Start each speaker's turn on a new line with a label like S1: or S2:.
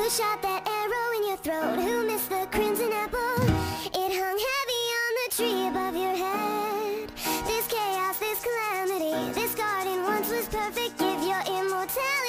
S1: shot that arrow in your throat? Who missed the crimson apple? It hung heavy on the tree above your head. This chaos, this calamity, this garden once was perfect. Give your immortality.